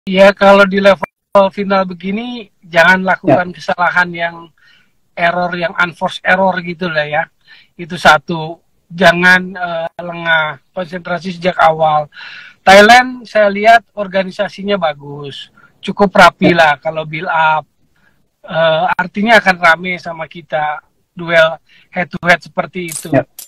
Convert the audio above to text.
Ya kalau di level final begini jangan lakukan kesalahan yang error yang unforced error gitu lah ya. Itu satu. Jangan lengah, konsentrasi sejak awal. Thailand saya lihat organisasinya bagus, cukup rapi lah kalau build up. Artinya akan rame sama kita duel head to head seperti itu.